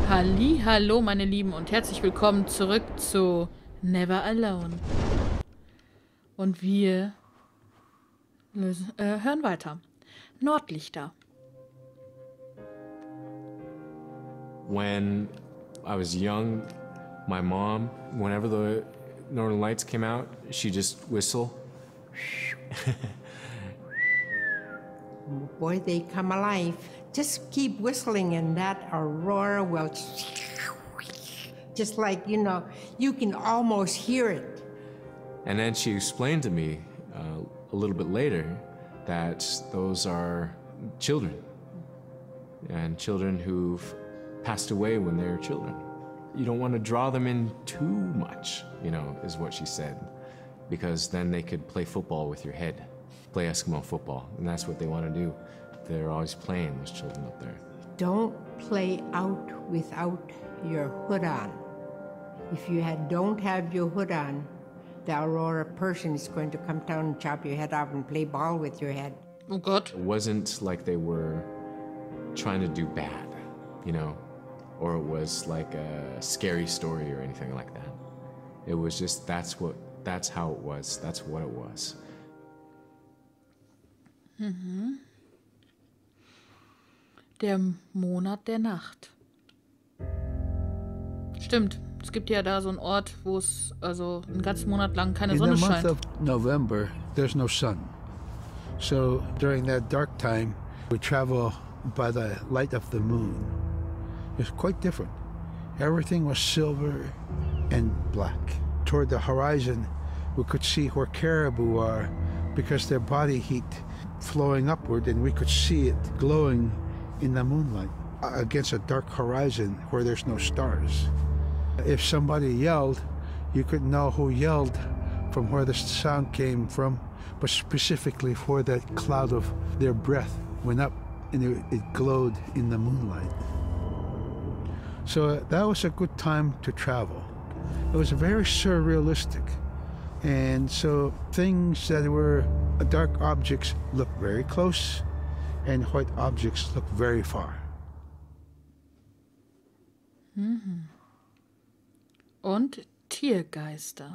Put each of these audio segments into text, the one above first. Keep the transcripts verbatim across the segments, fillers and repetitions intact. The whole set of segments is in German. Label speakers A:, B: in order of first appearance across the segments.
A: Halli, hallo meine Lieben und herzlich willkommen zurück zu Never Alone. Und wir lösen, äh, hören weiter. Nordlichter.
B: When I was young, my mom, whenever the Northern Lights came out, she'd just whistle.
C: Boy, they come alive. Just keep whistling and that aurora will... Just like, you know, you can almost hear it.
B: And then she explained to me uh, a little bit later that those are children. And children who've passed away when they were children. You don't want to draw them in too much, you know, is what she said. Because then they could play football with your head. Play Eskimo football, and that's what they want to do. They're always playing, those children up there.
C: Don't play out without your hood on. If you had, don't have your hood on, the Aurora person is going to come down and chop your head off and play ball with your head.
A: Oh Gott.
B: It wasn't like they were trying to do bad, you know, or it was like a scary story or anything like that. It was just, that's what, that's how it was. That's what it was.
A: Mhm. Der Monat der Nacht. Stimmt. Es gibt ja da so einen Ort, wo es also einen ganzen Monat lang keine Sonne scheint.
D: In the month of November, there's no sun. So during that dark time, we travel by the light of the moon. It's quite different. Everything was silver and black. Toward the horizon, we could see where caribou are because their body heat flowing upward, and we could see it glowing in the moonlight against a dark horizon where there's no stars. If somebody yelled, you could know who yelled from where the sound came from, but specifically where that cloud of their breath went up and it, it glowed in the moonlight. So that was a good time to travel. It was very surrealistic. And so things that were dark objects look very close, and white objects look very far.
A: Mhm. Und Tiergeister.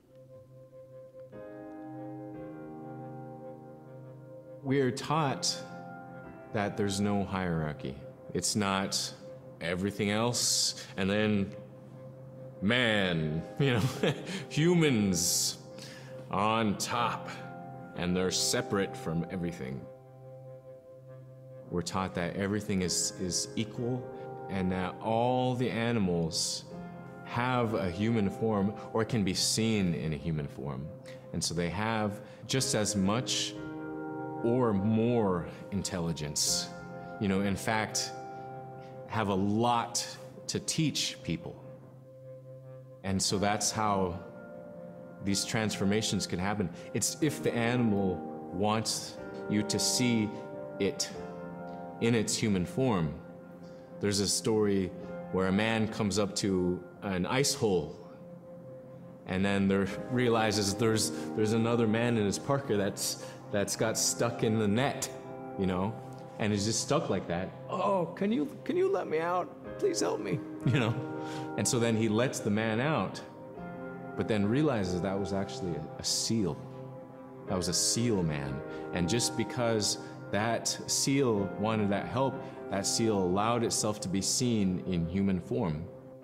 B: We are taught that there's no hierarchy. It's not everything else and then man, you know, humans on top, and they're separate from everything. We're taught that everything is, is equal and that all the animals have a human form or can be seen in a human form. And so they have just as much or more intelligence. You know, in fact, have a lot to teach people. And so that's how these transformations can happen. It's if the animal wants you to see it in its human form. There's a story where a man comes up to an ice hole and then there realizes there's there's another man in his parka that's that's got stuck in the net, you know, and is just stuck like that. Oh, can you can you let me out? Please help me, you know. And so then he lets the man out, but then realizes that was actually a, a seal. That was a seal man. And just because that seal wanted that help, that seal allowed itself to be seen in human form.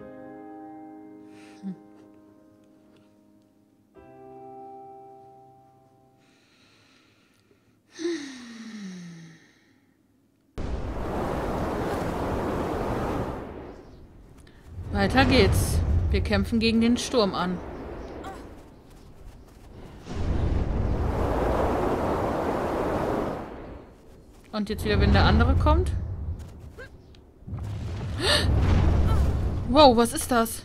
A: Weiter geht's. Wir kämpfen gegen den Sturm an. Und jetzt wieder, wenn der andere kommt. Wow, was ist das?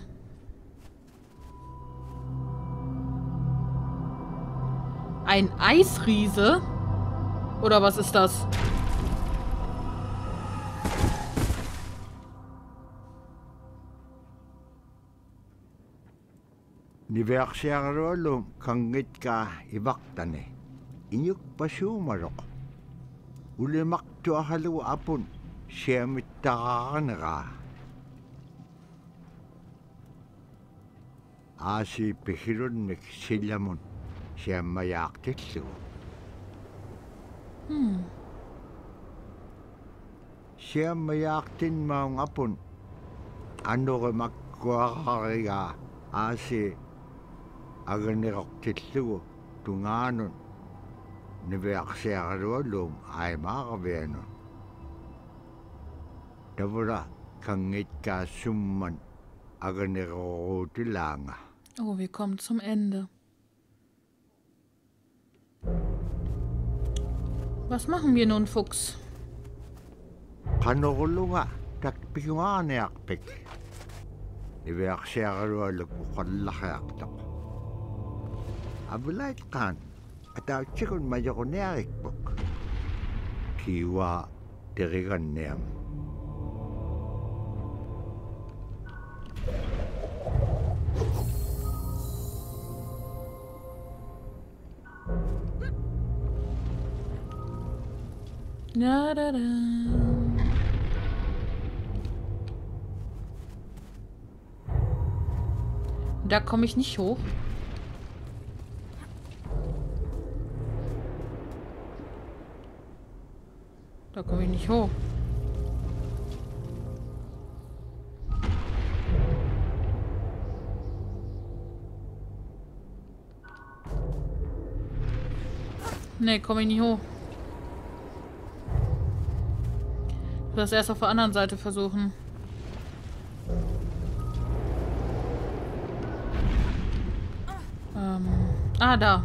A: Ein Eisriese? Oder was ist das?
E: Niversiarolum kangit ka ibaktane. Inyuk pasumarok. Ulimak tu ahalu apun. Siya mittakanara. Aasi pihirunnik sillamun siammayaaqtillugu.
A: Hm.
E: Siammayaaqtinmaung apun anuremakkuaqariga aasi aganiroqtillugu tungaanun niviaqsiaqaluallum aimaaqavianun. Tavura kangitkaasumman aganiroruutilaanga.
A: Oh, wir kommen zum Ende. Was machen wir nun, Fuchs?
E: Qanorulunga takpiguaaniarpik. Niviaqsiaqalualluk uqallaqiaqtaq. Abulait qaan atautsikun majoruniarikpuk. Kiwa tiriganniam.
A: Da, da, da. Da komme ich nicht hoch. Da komme ich nicht hoch. Nee, komme ich nicht hoch. Ich will das erst auf der anderen Seite versuchen. Ähm. Ah, da.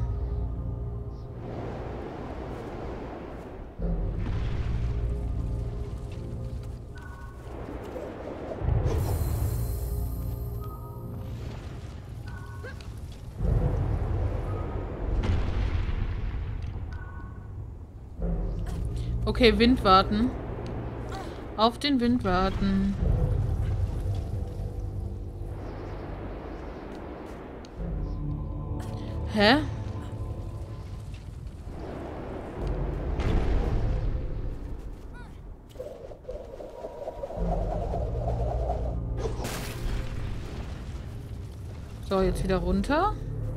A: Okay, Wind warten. Auf den Wind warten. Hä? So, jetzt wieder runter.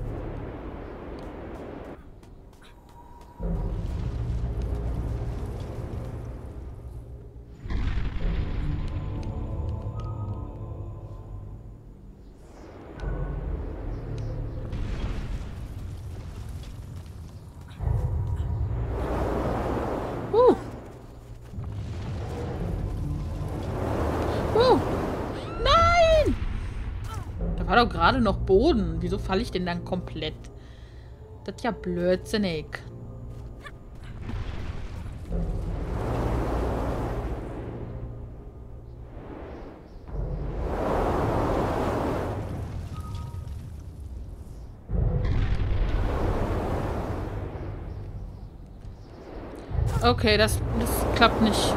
A: War doch gerade noch Boden. Wieso falle ich denn dann komplett? Das ist ja blödsinnig. Okay, das, das klappt nicht.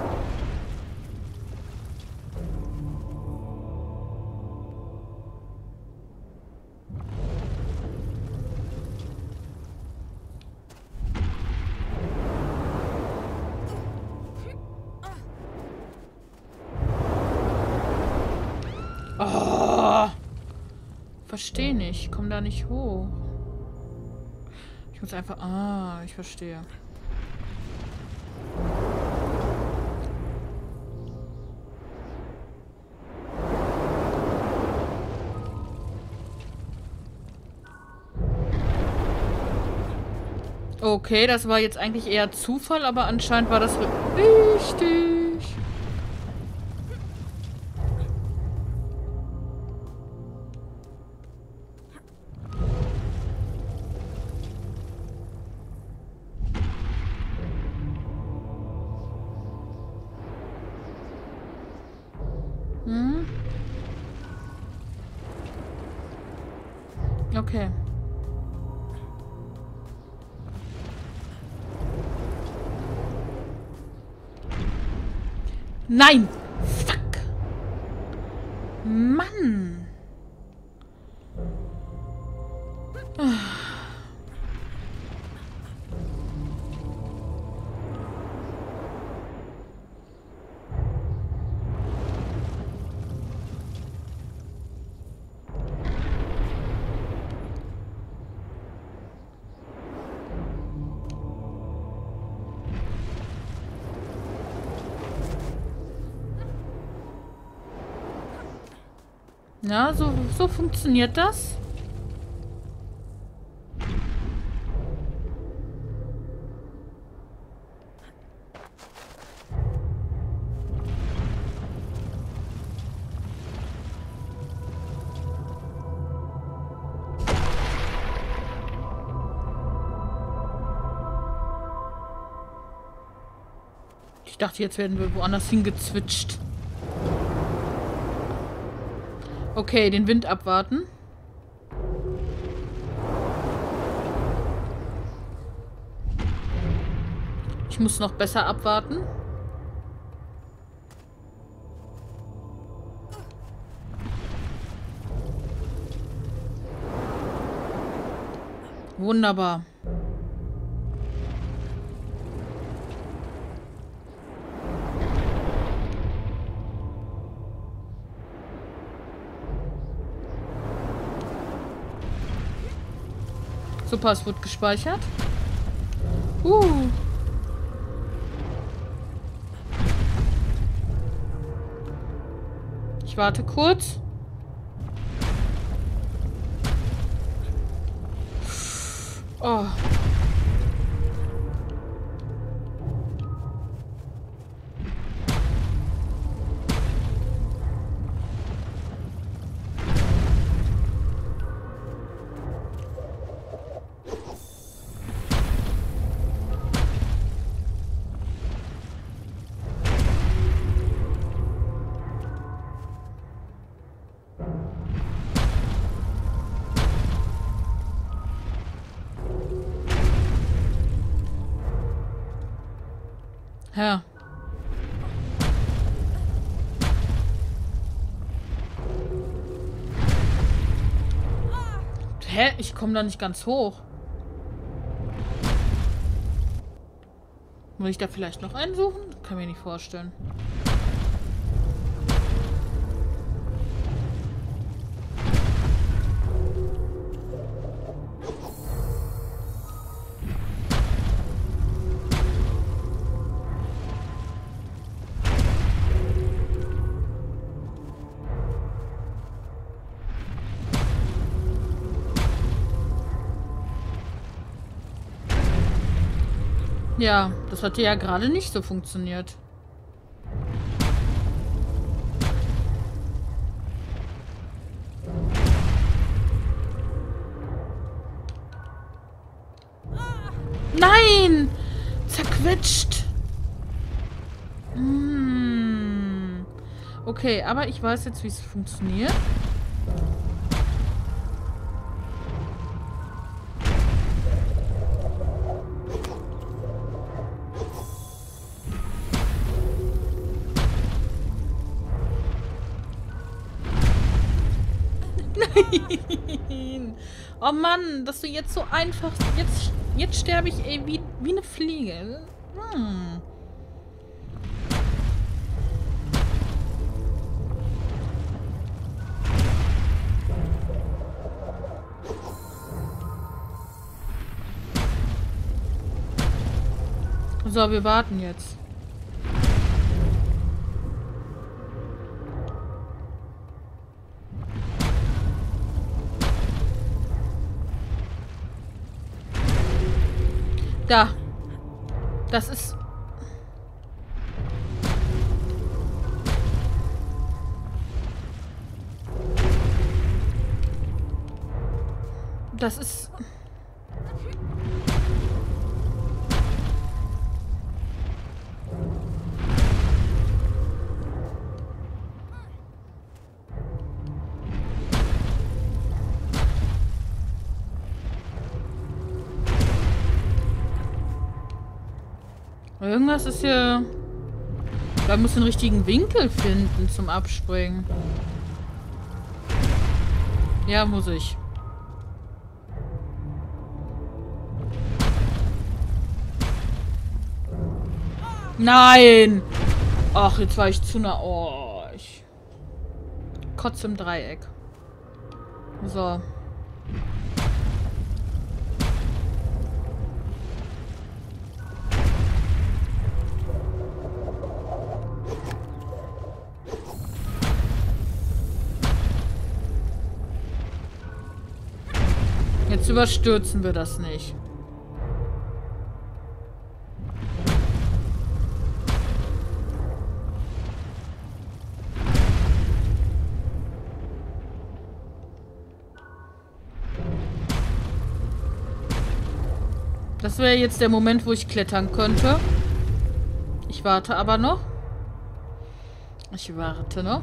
A: Oh, verstehe nicht. Ich komme da nicht hoch. Ich muss einfach... Ah, ich verstehe. Okay, das war jetzt eigentlich eher Zufall, aber anscheinend war das richtig. Hm? Okay. Nein! Fuck! Mann! Ja, so, so funktioniert das. Ich dachte, jetzt werden wir woanders hingezwitscht. Okay, den Wind abwarten. Ich muss noch besser abwarten. Wunderbar. Super, es wird gespeichert. Uh. Ich warte kurz. Oh. Ja. Hä? Ich komme da nicht ganz hoch. Muss ich da vielleicht noch einen suchen? Kann mir nicht vorstellen. Ja, das hatte ja gerade nicht so funktioniert. Nein! Zerquetscht! Hm. Okay, aber ich weiß jetzt, wie es funktioniert. Nein! Oh Mann, dass du jetzt so einfach... Jetzt, jetzt sterbe ich ey, wie, wie eine Fliege. Hm. So, wir warten jetzt. Da. Das ist... Das ist... Irgendwas ist hier... Da muss einen richtigen Winkel finden zum Abspringen. Ja, muss ich. Nein! Ach, jetzt war ich zu nah. Oh, ich kotze im Dreieck. So. Jetzt überstürzen wir das nicht. Das wäre jetzt der Moment, wo ich klettern könnte. Ich warte aber noch. Ich warte noch.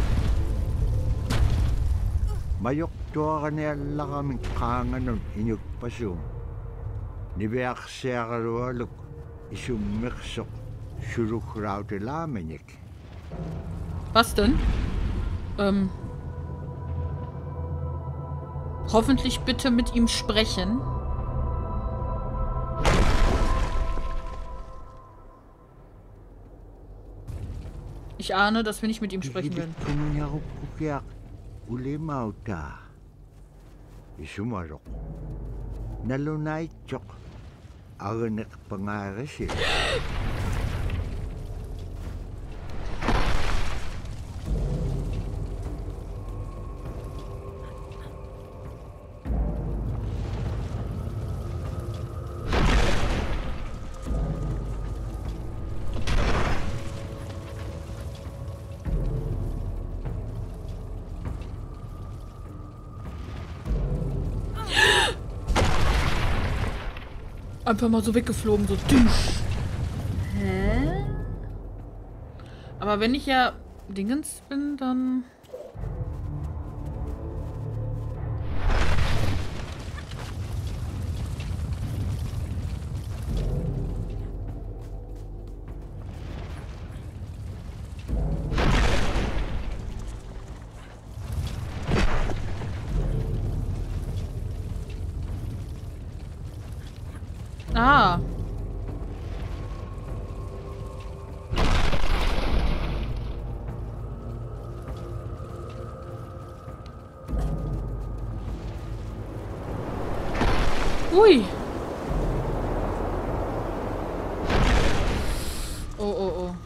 E: Mayok tuwa niya lakaming kangan ng inyong pasong. Nibiyak siya karualok isumiksok surukraute lamenik.
A: Was denn? Ähm. Hoffentlich bitte mit ihm sprechen. Ich ahne, dass wir nicht mit ihm sprechen werden.
E: Ulimauta. Isumarok. Nalunay chok. Aganek pangarasi.
A: Einfach mal so weggeflogen, so düsch. Hä? Aber wenn ich ja Dingens bin, dann... Ah. Ui. Oh, oh, oh.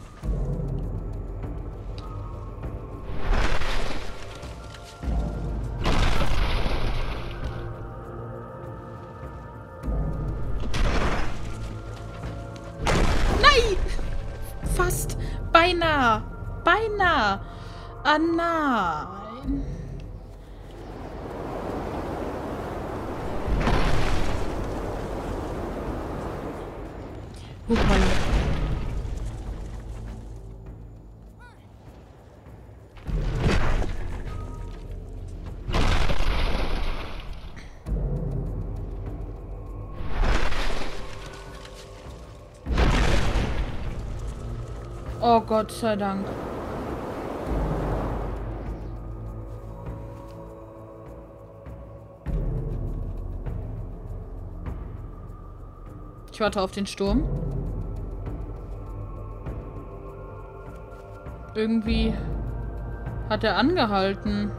A: Fast. Beinahe. Beinahe. Ah, nein. Hoppala. Oh Gott sei Dank. Ich warte auf den Sturm. Irgendwie hat er angehalten.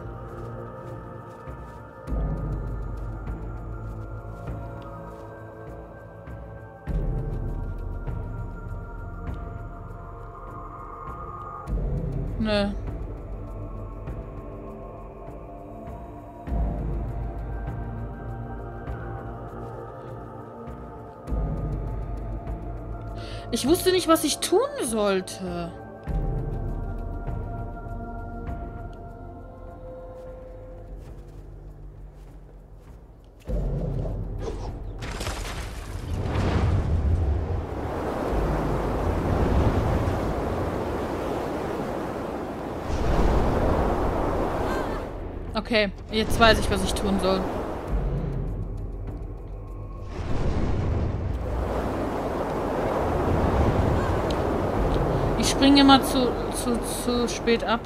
A: Ne. Ich wusste nicht, was ich tun sollte. Okay, jetzt weiß ich, was ich tun soll. Ich springe immer zu, zu, zu spät ab.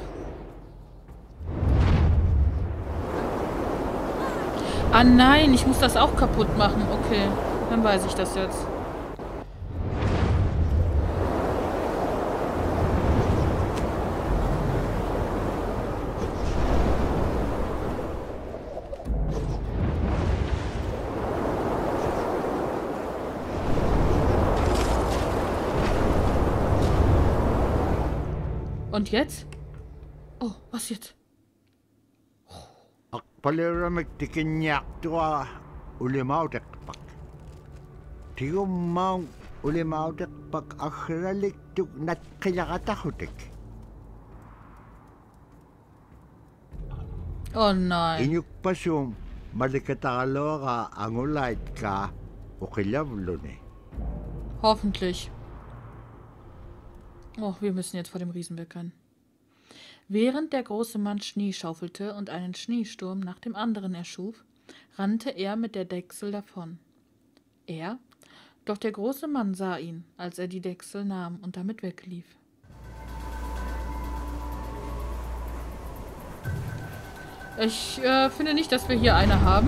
A: Ah nein, ich muss das auch kaputt machen. Okay, dann weiß ich das jetzt. Und jetzt? Oh, was jetzt?
E: Akpalera magtikinyak tuwa ulimautekpak. Tigum maung ulimautekpak akralik tuk nat kayakatahutik.
A: Oh nein.
E: Inyuk pasum malikatalo ka angulait ka ukilavlune.
A: Hoffentlich. Oh, wir müssen jetzt vor dem Riesen weggrennen. Während der große Mann Schnee schaufelte und einen Schneesturm nach dem anderen erschuf, rannte er mit der Dechsel davon. Er? Doch der große Mann sah ihn, als er die Dechsel nahm und damit weglief. Ich äh, finde nicht, dass wir hier eine haben.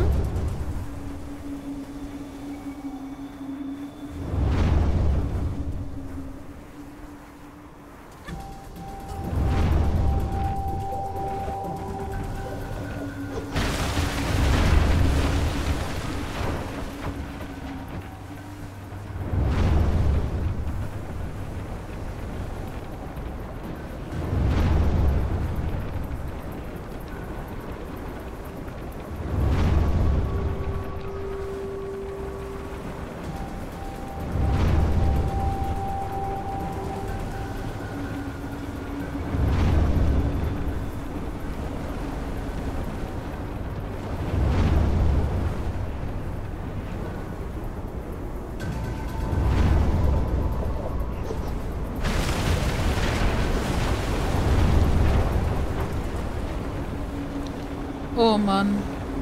A: Oh Mann.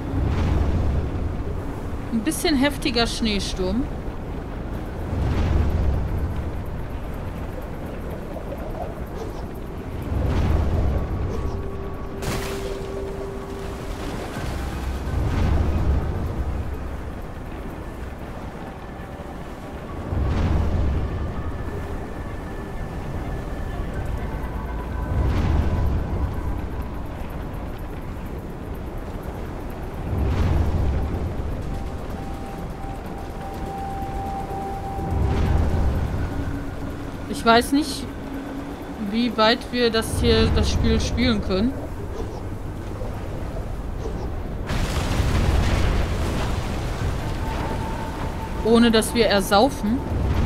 A: Ein bisschen heftiger Schneesturm. Ich weiß nicht, wie weit wir das hier, das Spiel spielen können. Ohne dass wir ersaufen.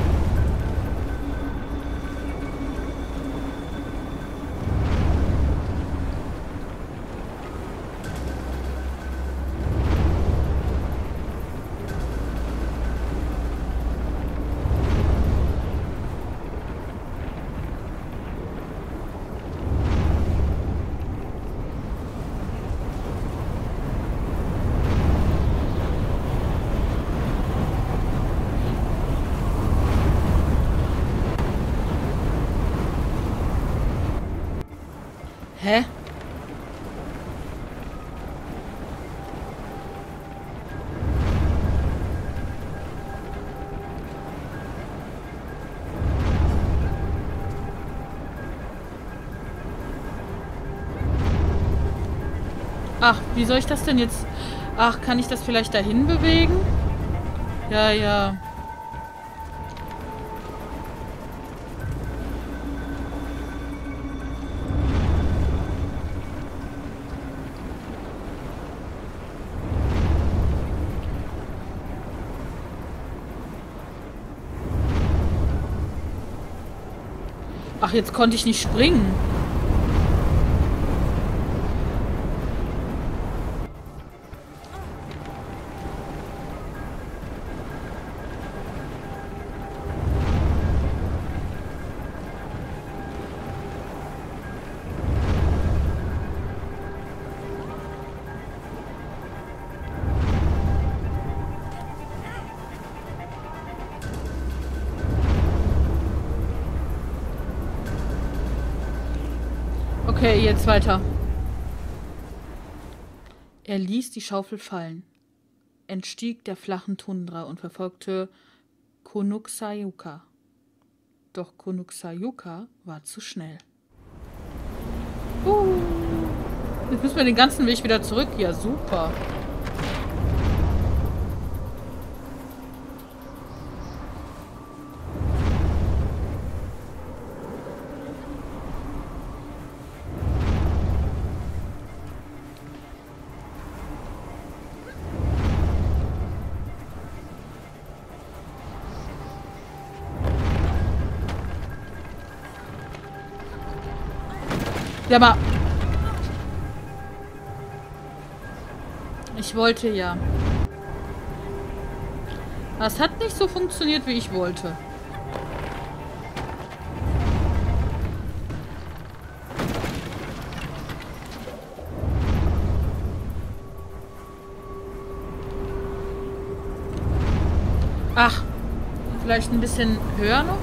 A: Hä? Ach, wie soll ich das denn jetzt... Ach, kann ich das vielleicht dahin bewegen? Ja, ja. Ach, jetzt konnte ich nicht springen. Okay, jetzt weiter. Er ließ die Schaufel fallen, entstieg der flachen Tundra und verfolgte Konuxayuka. Doch Konuxayuka war zu schnell. Uh, jetzt müssen wir den ganzen Weg wieder zurück. Ja, super. Ja, aber... Ich wollte ja. Das hat nicht so funktioniert, wie ich wollte. Ach, vielleicht ein bisschen höher noch?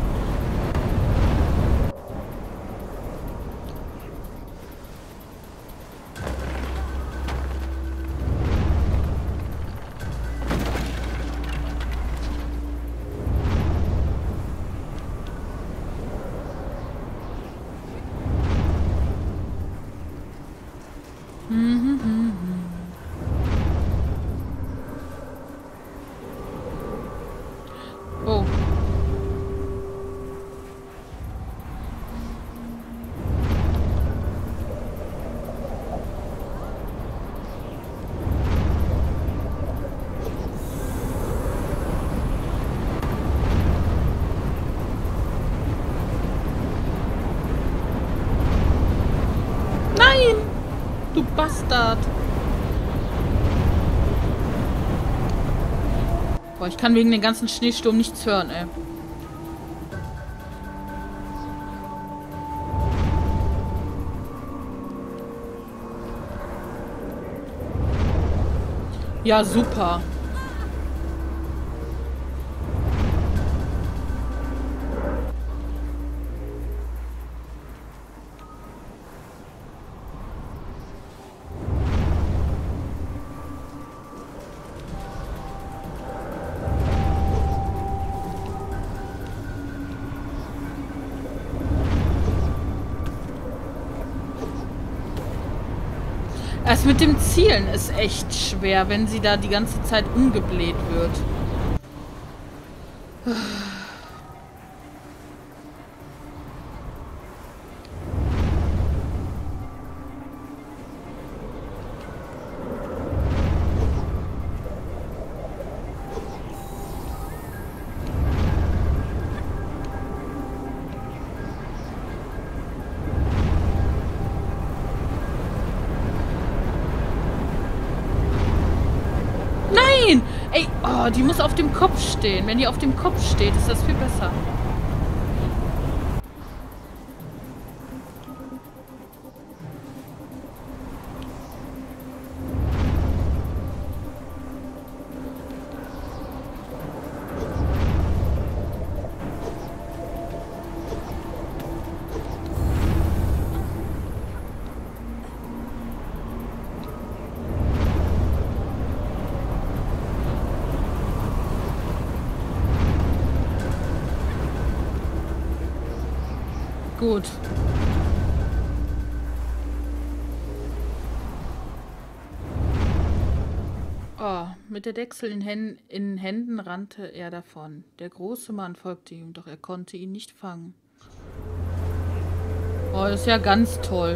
A: Oh. Nein! Du Bastard! Boah, ich kann wegen dem ganzen Schneesturm nichts hören, ey. Ja, super. Das mit dem Zielen ist echt schwer, wenn sie da die ganze Zeit umgebläht wird. Ey, oh, die muss auf dem Kopf stehen. Wenn die auf dem Kopf steht, ist das viel besser. Gut. Oh, mit der Dechsel in, Hän in Händen rannte er davon. Der große Mann folgte ihm, doch er konnte ihn nicht fangen. Oh, das ist ja ganz toll.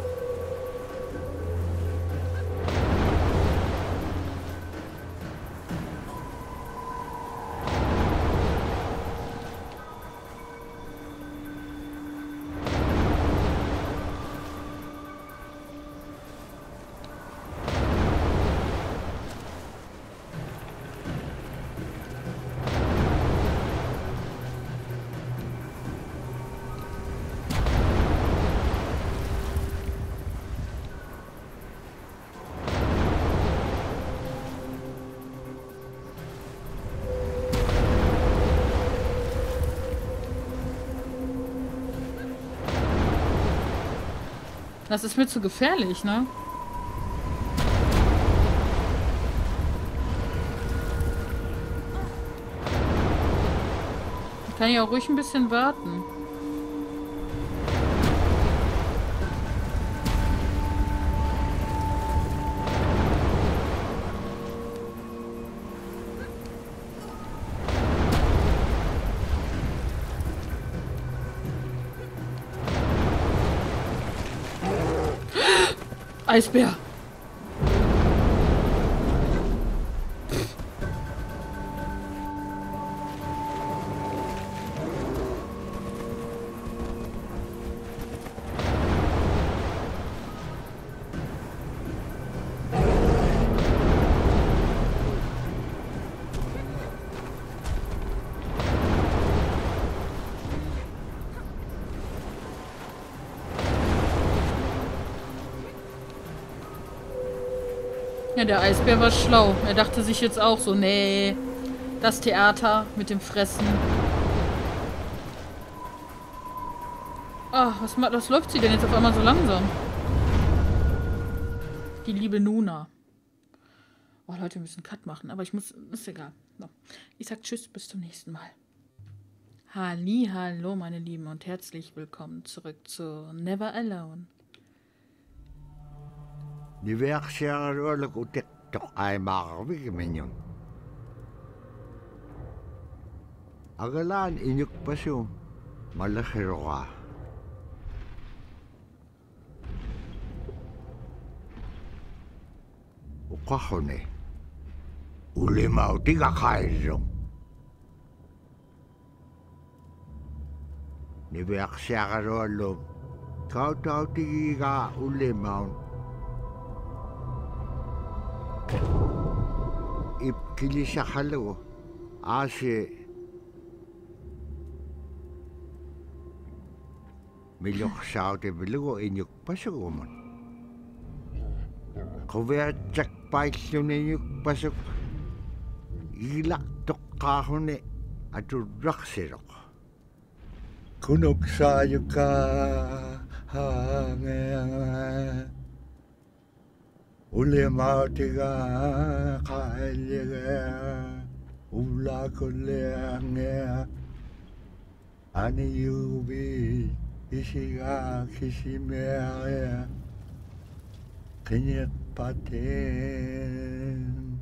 A: Das ist mir zu gefährlich, ne? Ich kann ja auch ruhig ein bisschen warten. Eisbär. Ja, der Eisbär war schlau. Er dachte sich jetzt auch so, nee, das Theater mit dem Fressen. Ah, was, was läuft sie denn jetzt auf einmal so langsam? Die liebe Nuna. Oh, Leute, wir müssen einen Cut machen, aber ich muss, ist egal. So. Ich sag tschüss, bis zum nächsten Mal. Halli, hallo, meine Lieben, und herzlich willkommen zurück zu Never Alone.
E: Ni verksjärluoluk utettoq aimaarvigiminun. Agalaan inyukpasu malakhiruqa. Uqahuni ulimautiga qairrum. Ni verksjärluoluk kautautigiga ulimaun. Ipkilisaqalugu aasi miluqsautipilugu inyukpasugumun. Quviatsak pailluninyukpasuk ilaqtoqqaaruni aturraqsiruq. Kunuksaayuka haangea ulimautiga qaaliga ulakulleangea aniyubi isiga kisimearea qiniqpaten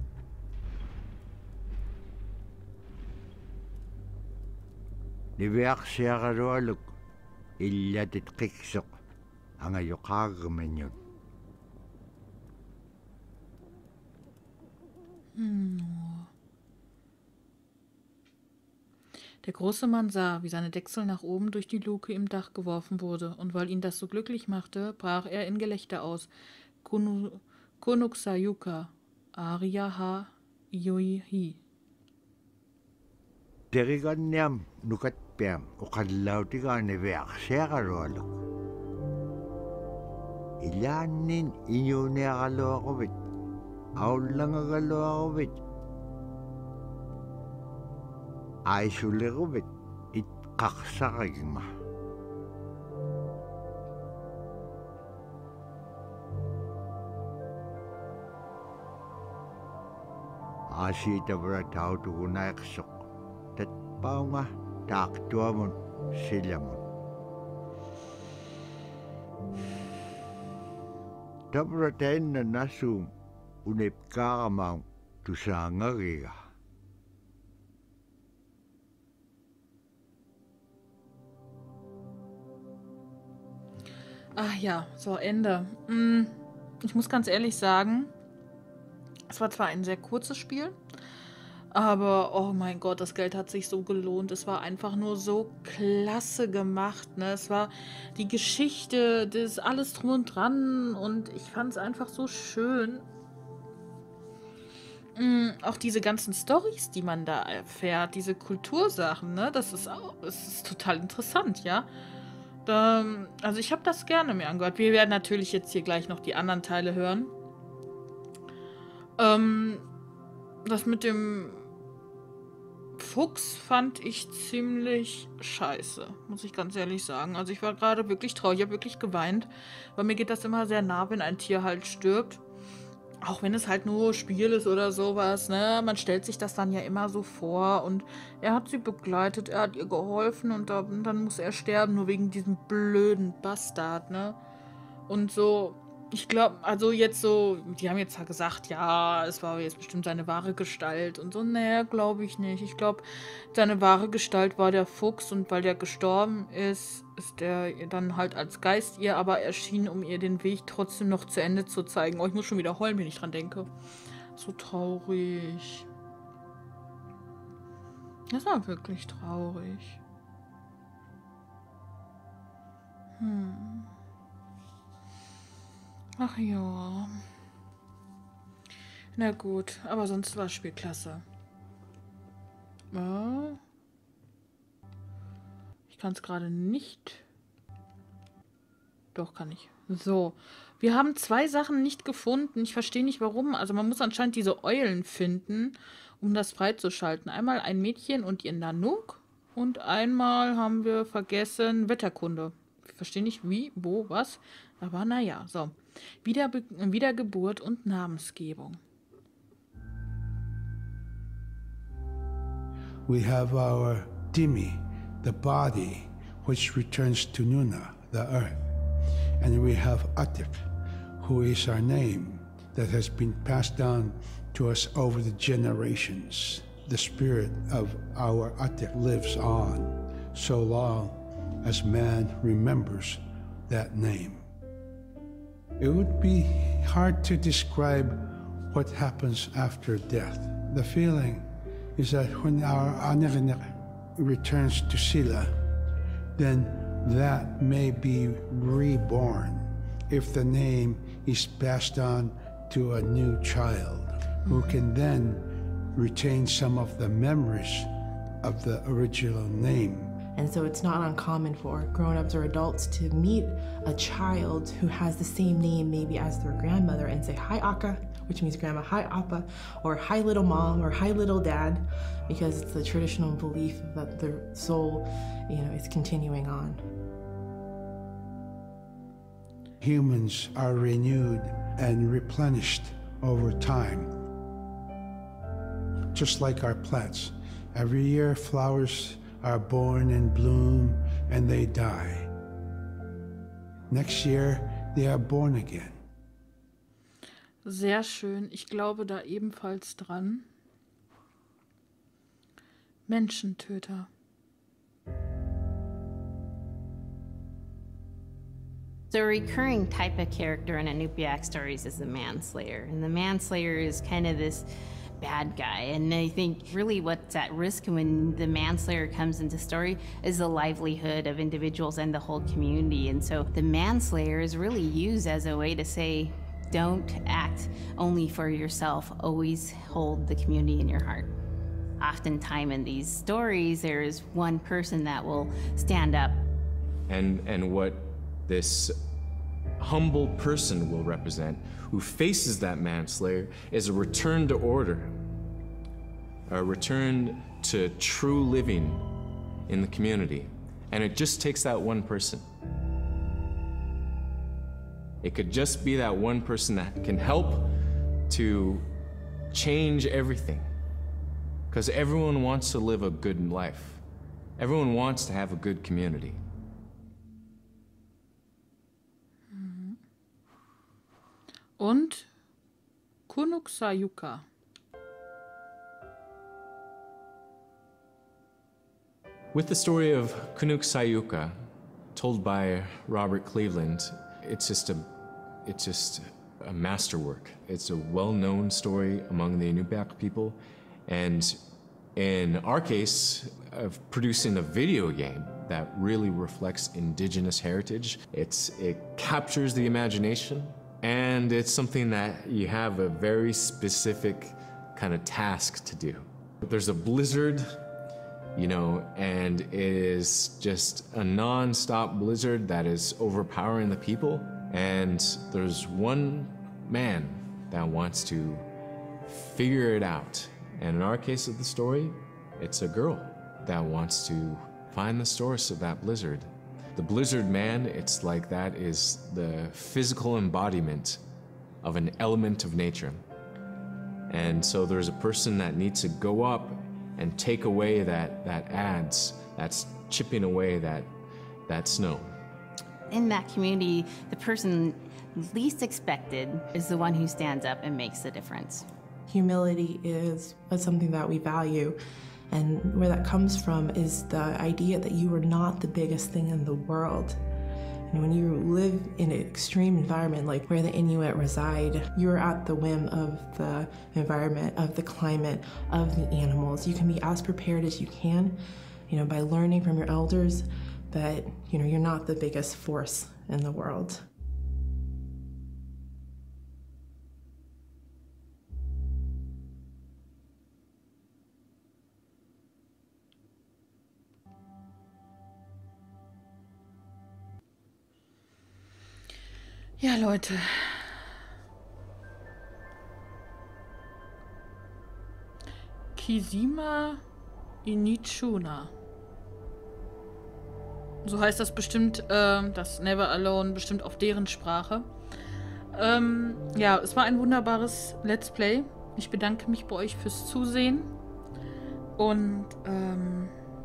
E: niviaqsiaqalualuk illatit qiqsoq angayuqaagminyut.
A: Der große Mann sah, wie seine Dechsel nach oben durch die Luke im Dach geworfen wurde, und weil ihn das so glücklich machte, brach er in Gelächter aus. Kunu, Kunuksayuka, Ariyaha, Iyoihi.
E: Teriganniam nukatpiam uqallautigaani viaqsiaqalualuk. Ilaannin iñuuniaqaluaquvit aullangagaluaquvit aisuliquvit itqaqsaqigma. Aasiitavra tautugunaiqsoq tatpaunga taaqtuamun silamun. Tavra tainna nasum unipkaaramaun tusaangagiga.
A: Ach ja, so Ende. Ich muss ganz ehrlich sagen, es war zwar ein sehr kurzes Spiel, aber oh mein Gott, das Geld hat sich so gelohnt. Es war einfach nur so klasse gemacht, ne? Es war die Geschichte, das alles drum und dran, und ich fand es einfach so schön. Mm, auch diese ganzen Storys, die man da erfährt, diese Kultursachen, ne? Das ist auch, das ist total interessant, ja. Da, also ich habe das gerne mir angehört. Wir werden natürlich jetzt hier gleich noch die anderen Teile hören. Ähm, das mit dem Fuchs fand ich ziemlich scheiße, muss ich ganz ehrlich sagen. Also ich war gerade wirklich traurig, ich habe wirklich geweint, weil mir geht das immer sehr nah, wenn ein Tier halt stirbt. Auch wenn es halt nur Spiel ist oder sowas, ne? Man stellt sich das dann ja immer so vor, und er hat sie begleitet, er hat ihr geholfen, und dann, dann muss er sterben, nur wegen diesem blöden Bastard, ne? Und so, ich glaube, also jetzt so, die haben jetzt gesagt, ja, es war jetzt bestimmt seine wahre Gestalt und so. Nee, glaube ich nicht. Ich glaube, seine wahre Gestalt war der Fuchs, und weil der gestorben ist, ist der dann halt als Geist ihr aber erschienen, um ihr den Weg trotzdem noch zu Ende zu zeigen. Oh, ich muss schon wieder heulen, wenn ich dran denke. So traurig. Das war wirklich traurig. Hm. Ach ja. Na gut, aber sonst war das Spiel klasse. Ja. Ich kann es gerade nicht Doch, kann ich. So. Wir haben zwei Sachen nicht gefunden. Ich verstehe nicht, warum. Also man muss anscheinend diese Eulen finden, um das freizuschalten. Einmal ein Mädchen und ihr Nanook. Und einmal haben wir vergessen Wetterkunde. Ich verstehe nicht wie, wo, was. Aber naja, so. Wiederbe Wiedergeburt und Namensgebung.
D: We have our Dimi, the body, which returns to Nuna, the earth. And we have Atik, who is our name that has been passed down to us over the generations. The spirit of our Atik lives on so long as man remembers that name. It would be hard to describe what happens after death. The feeling is that when our Anik returns to Sila, then that may be reborn if the name is passed on to a new child who can then retain some of the memories of the original name.
F: And so it's not uncommon for grown-ups or adults to meet a child who has the same name maybe as their grandmother and say, "Hi, Akka," which means grandma, "Hi, Appa," or "Hi, little mom," or "Hi, little dad," because it's the traditional belief that the soul, you know, is continuing on.
D: Humans are renewed and replenished over time, just like our plants. Every year, flowers are born and bloom and they die. Next year, they are born again.
A: Sehr schön. Ich glaube da ebenfalls dran. Menschentöter.
G: So a recurring type of character in Inupiaq stories is the manslayer. And the manslayer is kind of this bad guy. And I think really what's at risk when the manslayer comes into story is the livelihood of individuals and the whole community. And so the manslayer is really used as a way to say, don't act only for yourself, always hold the community in your heart. Oftentimes in these stories, there is one person that will stand up.
B: And, and what this humble person will represent, who faces that manslayer, is a return to order, a return to true living in the community. And it just takes that one person. It could just be that one person that can help to change everything. Because everyone wants to live a good life. Everyone wants to have a good community.
A: Und Kunuksayuka.
B: With the story of Kunuksayuka, told by Robert Cleveland, it's just a, it's just a masterwork. It's a well-known story among the Inupiaq people, and in our case, of producing a video game that really reflects indigenous heritage. It's it captures the imagination. And it's something that you have a very specific kind of task to do. There's a blizzard, you know, and it is just a non-stop blizzard that is overpowering the people. And there's one man that wants to figure it out. And in our case of the story, it's a girl that wants to find the source of that blizzard. The Blizzard Man, it's like that is the physical embodiment of an element of nature. And so there's a person that needs to go up and take away that, that adze, that's chipping away that, that snow.
G: In that community, the person least expected is the one who stands up and makes the difference.
F: Humility is something that we value. And where that comes from is the idea that you are not the biggest thing in the world. And when you live in an extreme environment like where the Inuit reside, you're at the whim of the environment, of the climate, of the animals. You can be as prepared as you can, you know, by learning from your elders, but, you know, you're not the biggest force in the world.
A: Ja, Leute. Kizima Inichuna. So heißt das bestimmt, äh, das Never Alone, bestimmt auf deren Sprache. Ähm, ja, es war ein wunderbares Let's Play. Ich bedanke mich bei euch fürs Zusehen. Und, ähm,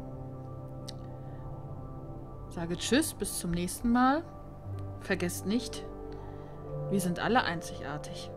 A: sage Tschüss, bis zum nächsten Mal. Vergesst nicht, wir sind alle einzigartig.